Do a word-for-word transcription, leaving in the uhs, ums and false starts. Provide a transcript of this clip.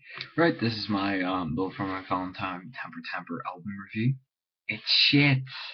Right, this is my um build for my Valentine Temper Temper album review. It's shit.